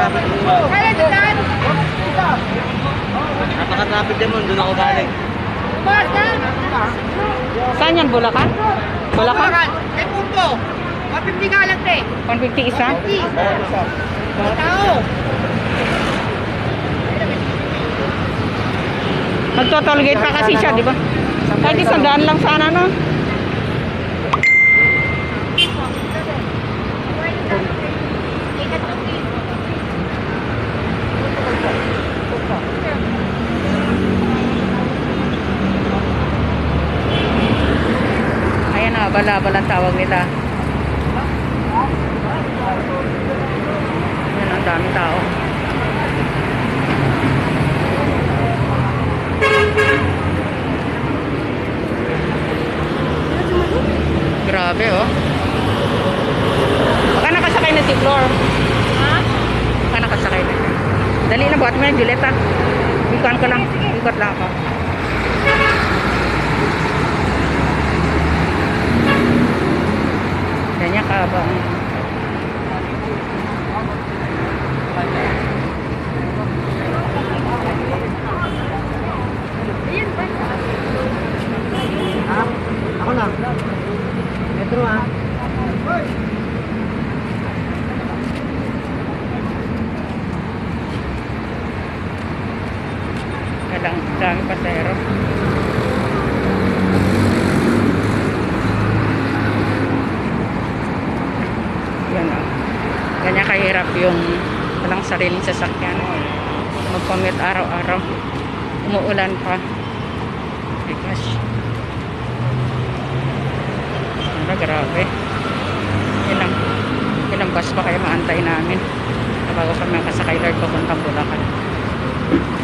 Napaka-traffic din mo, doon ako galing. Saan yan? Bulacan? Bulacan? May punto. 150 nga lang, te. 150 isa? 150. Tao. Magto-tollgate pa kasi siya, di ba? Kahit isang daan lang sana, no? Ayan na, balabal ang tawag nila. Ayan, ang dami tao. Grabe, oh. Baka nakasakay na si Flor. Ha? Baka nakasakay na. Dali na, buhat mo yan, Juliet, ha? Ikuan ko lang. Ikot lang ako. Ganyan ka ba? Ako na. Metro ah. Dami pasero. Yan o. Ganyan kahirap yung walang sariling sasakyan. Mag-commute araw-araw. Umuulan pa. My gosh. Grabe. Ilang bus pa kayo maantay namin bago kami makasakay Lord papuntang Bulacan.